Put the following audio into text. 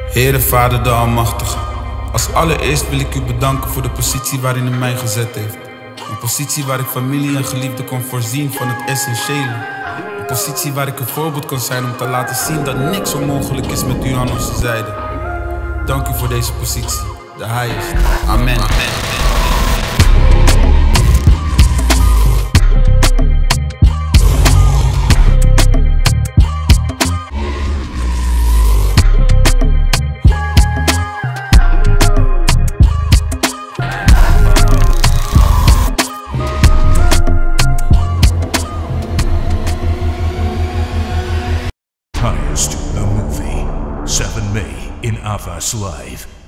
Heere Vader de Almachtige, als allereerst wil ik u bedanken voor de positie waarin u mij gezet heeft. Een positie waar ik familie en geliefden kon voorzien van het essentiële. Een positie waar ik een voorbeeld kan zijn om te laten zien dat niks onmogelijk is met u aan onze zijde. Dank u voor deze positie, de highest. Amen. Highest, the movie. 7 May in Avas Live.